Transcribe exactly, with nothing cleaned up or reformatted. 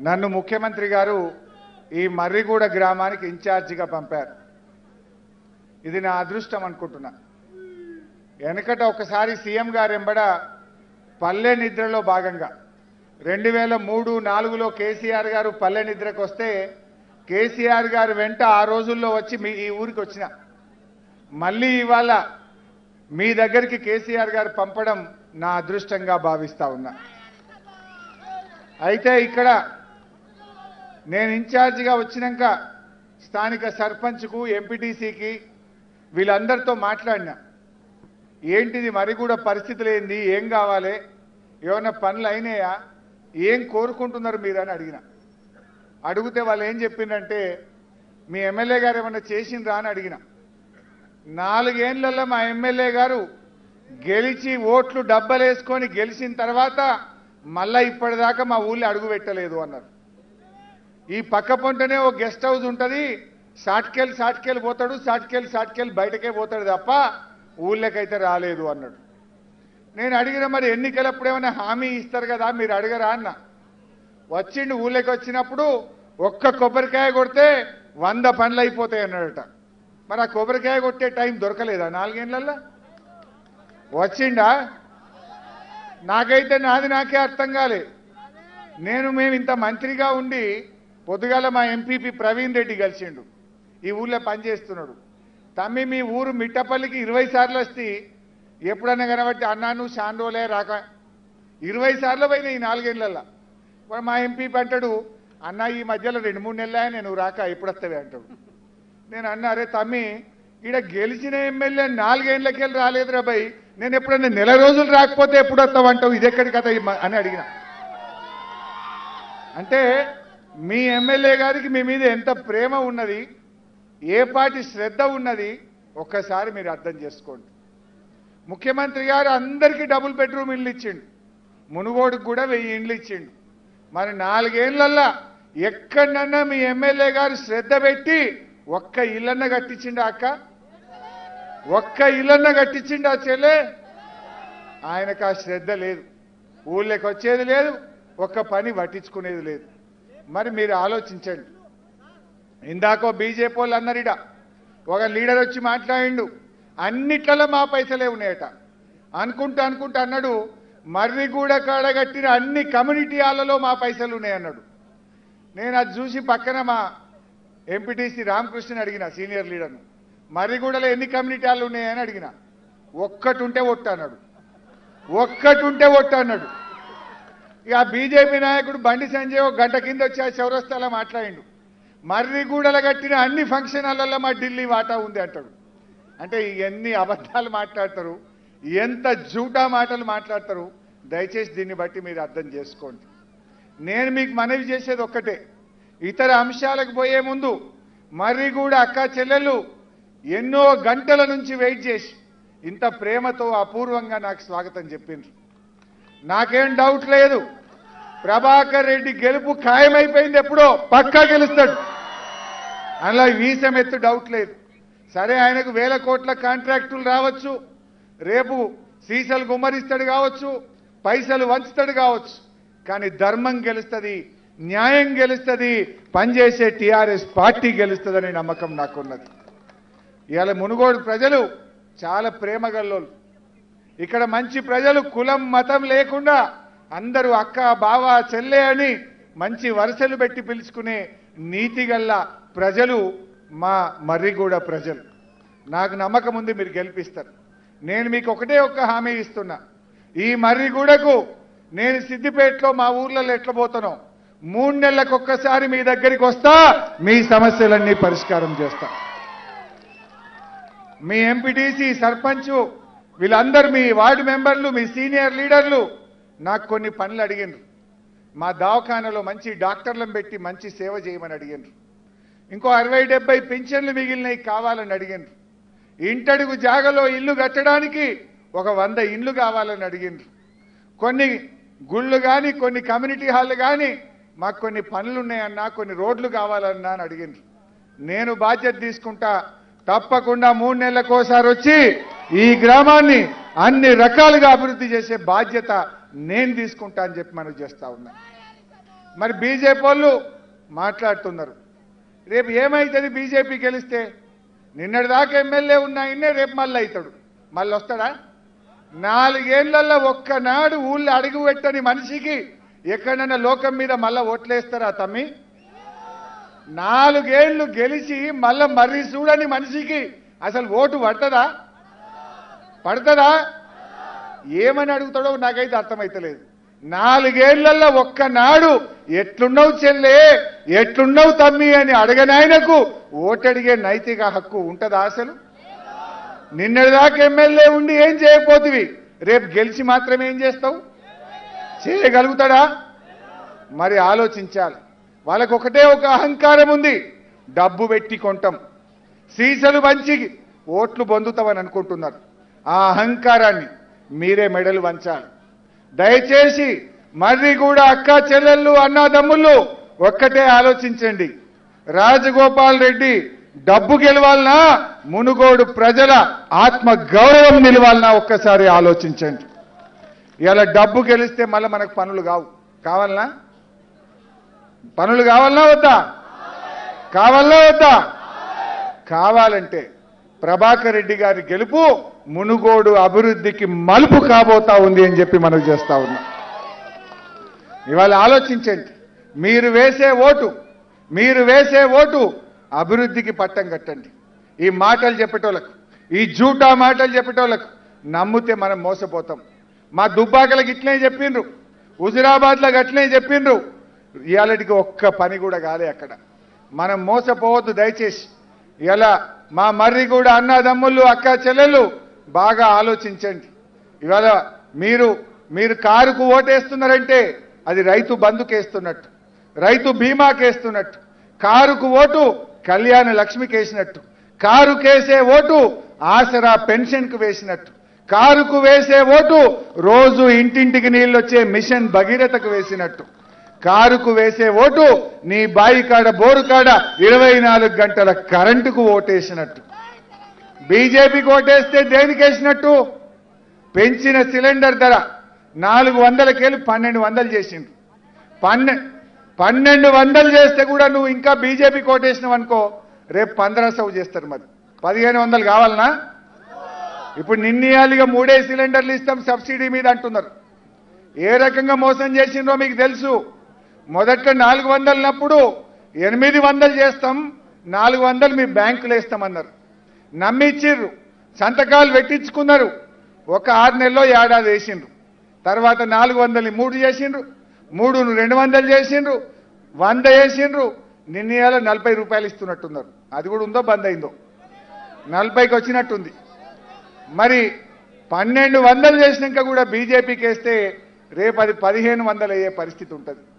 నన్ను ముఖ్యమంత్రి గారు ఈ మర్రిగూడ గ్రామానికి ఇన్ఛార్జిగా పంపారు. ఇది నా అదృష్టం అనుకుంటున్నా. వెనకట ఒకసారి సీఎం గారు ఎంబడ పల్లె నిద్రలో భాగంగా రెండు వేల మూడు నాలుగులో కేసీఆర్ గారు పల్లె నిద్రకు వస్తే కేసీఆర్ గారు వెంట ఆ రోజుల్లో వచ్చి మీ ఈ ఊరికి వచ్చిన మళ్ళీ ఇవాళ మీ దగ్గరికి కేసీఆర్ గారు పంపడం నా అదృష్టంగా భావిస్తా ఉన్నా. అయితే ఇక్కడ నేను ఇన్ఛార్జిగా వచ్చినాక స్థానిక సర్పంచ్కు ఎంపీటీసీకి వీళ్ళందరితో మాట్లాడినా. ఏంటిది మర్రిగూడ పరిస్థితులు ఏంది, ఏం కావాలి, ఏమన్నా పనులు అయినాయా, ఏం కోరుకుంటున్నారు మీరు అని అడిగిన. అడిగితే వాళ్ళు ఏం చెప్పిందంటే మీ ఎమ్మెల్యే గారు ఏమన్నా చేసిండ్రా అని అడిగిన. నాలుగేళ్లలో మా ఎమ్మెల్యే గారు గెలిచి ఓట్లు డబ్బలేసుకొని గెలిచిన తర్వాత మళ్ళా ఇప్పటిదాకా మా ఊళ్ళో అడుగు పెట్టలేదు అన్నారు. ఈ పక్క పొంటనే ఓ గెస్ట్ హౌస్ ఉంటుంది, సాట్కెళ్ళి సాట్కెళ్ళి పోతాడు, సాట్కెళ్ళి సాట్కెళ్ళి బయటకే పోతాడు తప్ప ఊళ్ళకైతే రాలేదు అన్నాడు. నేను అడిగిన మరి ఎన్నికలప్పుడు ఏమైనా హామీ ఇస్తారు కదా మీరు అడగరా అన్న. వచ్చిండు ఊళ్ళకి వచ్చినప్పుడు ఒక్క కొబ్బరికాయ కొడితే వంద పనులు అయిపోతాయి అన్నాడట. మరి ఆ కొబ్బరికాయ కొట్టే టైం దొరకలేదా నాలుగేళ్లలో? వచ్చిండా? నాకైతే నాది నాకే అర్థం కాలే. నేను మేము ఇంత మంత్రిగా ఉండి పొద్దుగాల మా ఎంపీపీ ప్రవీణ్ రెడ్డి కలిసిండు, ఈ ఊళ్ళో పనిచేస్తున్నాడు. తమ్మి మీ ఊరు మిట్టపల్లికి ఇరవై సార్లు వస్తే ఎప్పుడన్నా కనబట్టి అన్నా నువ్వు షాండోలే రాక ఇరవై సార్లు పోయినా ఈ నాలుగేళ్లలో. మా ఎంపీపీ అంటాడు అన్న ఈ మధ్యలో రెండు మూడు నెలలే నేను రాక ఎప్పుడు వస్తావే అంటాడు. నేను అన్నా అరే తమ్మి ఈడ గెలిచిన ఎమ్మెల్యే నాలుగేళ్లకెళ్ళి రాలేదురా భయ్, నేను ఎప్పుడన్నా నెల రోజులు రాకపోతే ఎప్పుడు వస్తావంటావు, ఇది ఎక్కడి కథ అని అడిగిన. అంటే మీ ఎమ్మెల్యే గారికి మీ మీద ఎంత ప్రేమ ఉన్నది, ఏ పాటి శ్రద్ధ ఉన్నది ఒక్కసారి మీరు అర్థం చేసుకోండి. ముఖ్యమంత్రి గారు అందరికీ డబుల్ బెడ్రూమ్ ఇల్లు ఇచ్చిండు, మునుగోడుకు కూడా వెయ్యి ఇండ్లు ఇచ్చిండు. మరి నాలుగేళ్లల్లా ఎక్కడన్నా మీ ఎమ్మెల్యే గారు శ్రద్ధ పెట్టి ఒక్క ఇల్లన్న కట్టించిండా అక్క? ఒక్క ఇల్లన్న కట్టించిండా చెల్లె? ఆయనకు ఆ శ్రద్ధ లేదు, ఊళ్ళోకి వచ్చేది లేదు, ఒక్క పని పట్టించుకునేది లేదు. మరి మీరు ఆలోచించండి. ఇందాకో బీజేపీ వాళ్ళు అన్నారిడ, ఒక లీడర్ వచ్చి మాట్లాడిండు అన్నిట్లలో మా పైసలే ఉన్నాయట అనుకుంటా అనుకుంటా అన్నాడు. మర్రిగూడ కాడ కట్టిన అన్ని కమ్యూనిటీ హాళ్లలో మా పైసలు ఉన్నాయన్నాడు. నేను అది చూసి పక్కన మా ఎంపీటీసీ రామకృష్ణని అడిగిన, సీనియర్ లీడర్ను, మర్రిగూడలో ఎన్ని కమ్యూనిటీ హాళ్ళు ఉన్నాయని అడిగిన. ఒక్కటి ఉంటే ఒట్టు అన్నాడు, ఒక్కటి ఉంటే ఒట్టు అన్నాడు. ఇక బీజేపీ నాయకుడు బండి సంజయ్ ఒక గంట కింద వచ్చి ఆ చౌరస్తాలో మాట్లాడిండు, మర్రిగూడలో కట్టిన అన్ని ఫంక్షన్ హాళ్లలో మా ఢిల్లీ వాటా ఉంది అంటాడు. అంటే ఎన్ని అబద్ధాలు మాట్లాడతారు, ఎంత జూటా మాటలు మాట్లాడతారు. దయచేసి దీన్ని బట్టి మీరు అర్థం చేసుకోండి. నేను మీకు మనవి చేసేది ఒక్కటే, ఇతర అంశాలకు పోయే ముందు మర్రిగూడ అక్క చెల్లెళ్ళు ఎన్నో గంటల నుంచి వెయిట్ చేసి ఇంత ప్రేమతో అపూర్వంగా నాకు స్వాగతం చెప్పిండ్రు. నాకేం డౌట్ లేదు, ప్రభాకర్ రెడ్డి గెలుపు ఖాయమైపోయింది, ఎప్పుడో పక్కా గెలుస్తాడు, అలా వీసం ఎత్తు డౌట్ లేదు. సరే ఆయనకు వేల కోట్ల కాంట్రాక్టులు రావచ్చు, రేపు సీసలు గుమ్మరిస్తాడు కావచ్చు, పైసలు వంచుతాడు కావచ్చు, కానీ ధర్మం గెలుస్తుంది, న్యాయం గెలుస్తుంది, పనిచేసే టీఆర్ఎస్ పార్టీ గెలుస్తుందనే నమ్మకం నాకున్నది. ఇవాళ మునుగోడు ప్రజలు చాలా ప్రేమగల్లోళ్ళు. ఇక్కడ మంచి ప్రజలు కులం మతం లేకుండా అందరూ అక్క బావ చెల్లె అని మంచి వరుసలు పెట్టి పిలుచుకునే నీతిగల్ల ప్రజలు మా మర్రిగూడ ప్రజలు. నాకు నమ్మకం ఉంది మీరు గెలిపిస్తారు. నేను మీకు ఒకటే ఒక్క హామీ ఇస్తున్నా, ఈ మర్రిగూడకు నేను సిద్దిపేటలో మా ఊర్లలో ఎట్లా పోతానో మూడు నెలలకు ఒక్కసారి మీ దగ్గరికి వస్తా, మీ సమస్యలన్నీ పరిష్కారం చేస్తా. మీ ఎంపీటీసీ సర్పంచ్ వీళ్ళందరూ మీ వార్డు మెంబర్లు మీ సీనియర్ లీడర్లు నాకు కొన్ని పనులు అడిగినారు. మా దవాఖానలో మంచి డాక్టర్లను పెట్టి మంచి సేవ చేయమని అడిగినారు. ఇంకో అరవై డెబ్బై పింఛన్లు మిగిలినవి కావాలని అడిగినారు. ఇంటడుగు జాగలో ఇల్లు కట్టడానికి ఒక వంద ఇండ్లు కావాలని అడిగినారు. కొన్ని గుళ్ళు కానీ కొన్ని కమ్యూనిటీ హాళ్ళు కానీ మాకు కొన్ని పనులు ఉన్నాయన్నా, కొన్ని రోడ్లు కావాలన్నా అని అడిగినారు. నేను బాధ్యత తీసుకుంటా, తప్పకుండా మూడు నెలలకోసారి వచ్చి ఈ గ్రామాన్ని అన్ని రకాలుగా అభివృద్ధి చేసే బాధ్యత నేను తీసుకుంటా అని చెప్పి మనం చేస్తా ఉన్నా. మరి బీజేపీ వాళ్ళు మాట్లాడుతున్నారు. రేపు ఏమైతుంది బీజేపీ గెలిస్తే? నిన్నటిదాకా ఎమ్మెల్యే ఉన్నాయన్నే రేపు మళ్ళీ అవుతాడు. మళ్ళీ వస్తాడా? నాలుగేళ్లలో ఒక్కనాడు ఊళ్ళో అడుగు పెట్టని మనిషికి ఎక్కడన్నా లోకం మీద మళ్ళా ఓట్లేస్తారా తమ్మి? నాలుగేళ్లు గెలిచి మళ్ళా మర్రి చూడని మనిషికి అసలు ఓటు పడుతుందా? పడుతుందా? ఏమని అడుగుతాడో నాకైతే అర్థమైతలేదు. నాలుగేళ్లలో ఒక్కనాడు ఎట్లున్నావు చెల్లే, ఎట్లున్నావు తమ్మి అని అడగనాయనకు ఓటడిగే నైతిక హక్కు ఉంటుందా అసలు? నిన్నటిదాకా ఎమ్మెల్యే ఉండి ఏం చేయకపోతివి, రేపు గెలిచి మాత్రం ఏం చేస్తావు? చేయగలుగుతాడా? మరి ఆలోచించాలి. వాళ్ళకు ఒకటే ఒక అహంకారం ఉంది, డబ్బు పెట్టి కొంటాం, సీసలు పంచి ఓట్లు పొందుతామని అనుకుంటున్నారు. ఆ అహంకారాన్ని మీరే మెడలు వంచాలి. దయచేసి మర్రి కూడా అక్క చెల్లెళ్ళు అన్నాదమ్ముళ్ళు ఒక్కటే ఆలోచించండి. రాజగోపాల్ రెడ్డి డబ్బు గెలవాలనా, మునుగోడు ప్రజల ఆత్మ గౌరవం నిలవాలనా ఒక్కసారి ఆలోచించండి. ఇలా డబ్బు గెలిస్తే మళ్ళీ మనకు పనులు కావు. కావాలనా? పనులు కావాలనా వద్దా? కావాలనా వద్దా? కావాలంటే ప్రభాకర్ రెడ్డి గారి గెలుపు మునుగోడు అభివృద్ధికి మలుపు కాబోతా ఉంది అని చెప్పి మనం చేస్తా ఉన్నాం. ఇవాళ ఆలోచించండి. మీరు వేసే ఓటు మీరు వేసే ఓటు అభివృద్ధికి పట్టం కట్టండి. ఈ మాటలు చెప్పేటోళ్ళకు, ఈ జూటా మాటలు చెప్పేటోళ్ళకు నమ్మితే మనం మోసపోతాం. మా దుబ్బాకలకు ఇట్లనే చెప్పిండ్రు, హుజురాబాద్లకు అట్లనే చెప్పిండ్రు. ఇవాళకి ఒక్క పని కూడా కాలే అక్కడ. మనం మోసపోవద్దు దయచేసి. ఇలా మా మర్రి కూడా అన్నదమ్ముళ్ళు అక్క చెల్లెళ్ళు బాగా ఆలోచించండి. ఇవాళ మీరు మీరు కారుకు ఓటేస్తున్నారంటే అది రైతు బంధుకేస్తున్నట్టు, రైతు బీమాకేస్తున్నట్టు. కారుకు ఓటు కళ్యాణ లక్ష్మికి వేసినట్టు, కారు కేసే ఓటు ఆసరా పెన్షన్కు వేసినట్టు, కారుకు వేసే ఓటు రోజు ఇంటింటికి నీళ్ళు వచ్చే మిషన్ భగీరథకు వేసినట్టు, కారుకు వేసే ఓటు నీ బాయి కాడ బోరు కాడ ఇరవై నాలుగు గంటల కరెంటుకు ఓటేసినట్టు. బీజేపీకి ఓటేస్తే దేనికి వేసినట్టు? పెంచిన సిలిండర్ ధర నాలుగు వందలకెళ్ళి పన్నెండు వందలు చేసిండు. పన్నె పన్నెండు వందలు చేస్తే కూడా నువ్వు ఇంకా బీజేపీకి ఓటేసినావు అనుకో, రేపు పంద్రా సౌ చేస్తారు. మరి పదిహేను వందలు కావాలనా? ఇప్పుడు నిన్నయాలుగా మూడే సిలిండర్లు ఇస్తాం సబ్సిడీ మీద అంటున్నారు. ఏ రకంగా మోసం చేసిండ్రో మీకు తెలుసు. మొదట్లో నాలుగు వందలనప్పుడు ఎనిమిది వందలు చేస్తాం, నాలుగు వందలు మీ బ్యాంకులు వేస్తామన్నారు. నమ్మిచ్చిర్రు, సంతకాలు పెట్టించుకున్నారు. ఒక ఆరు నెలలో ఏడాది వేసిండ్రు. తర్వాత నాలుగు వందలు మూడు చేసిండ్రు, మూడును రెండు వందలు చేసిండ్రు, వంద వేసిండ్రు. నిన్నయాల నలభై రూపాయలు ఇస్తున్నట్టున్నారు. అది కూడా ఉందో బంద్ అయిందో? నలభైకి వచ్చినట్టుంది. మరి పన్నెండు వందలు చేసినాక కూడా బీజేపీకి వేస్తే రేపు అది పదిహేను వందలు అయ్యే పరిస్థితి ఉంటుంది.